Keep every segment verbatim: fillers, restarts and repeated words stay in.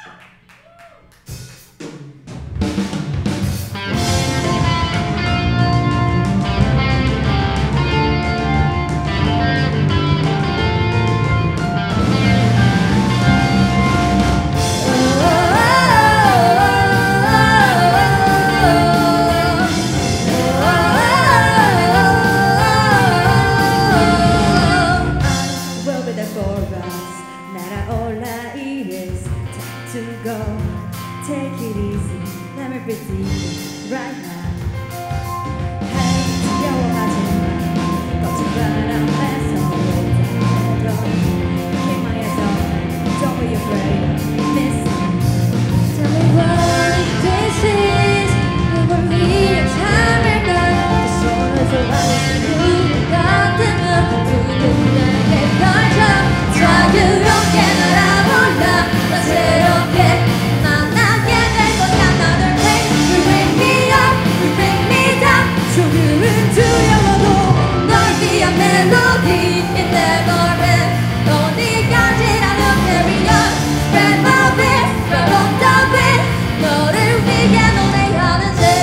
To go, take it easy, let me breathe easy right now. Hey, 두려워하지 마, 거친 바람에서 웨이트하고 keep my eyes open, don't be afraid of missing. Tell me what this is, 누굴 위해 참을까? 그 손을 좋아하는 그 같으면 두는 내게 걸쳐 자유롭게 날아올라. 나 새롭게 만나게 될 거야. Another day you bring me up, you bring me down. 조금은 두려워도 널 위한 멜로디 It never ends. 어디까지나 look carry on. Spread my wings, right on the wind. 너를 위해 노래하는 새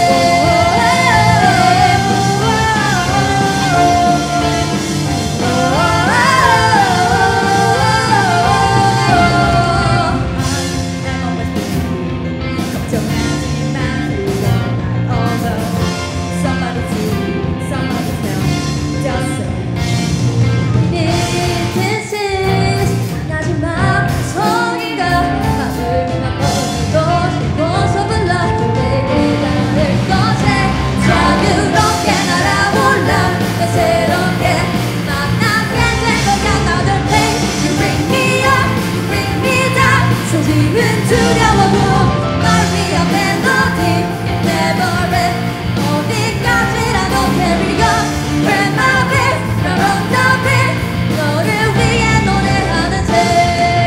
조금은 두려워도 널 위한 멜로디 It never ends. 어디까지라도 carry on. Spread my wings, right on the wind. 너를 위해 노래하는 새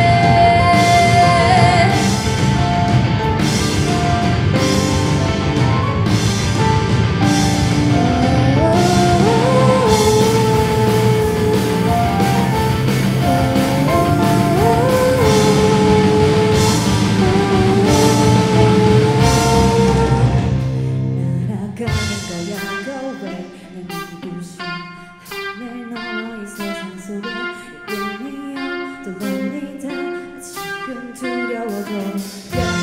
하늘 넘어 이 세상 속에 You bring me up, the lonely time. 지금 두려워도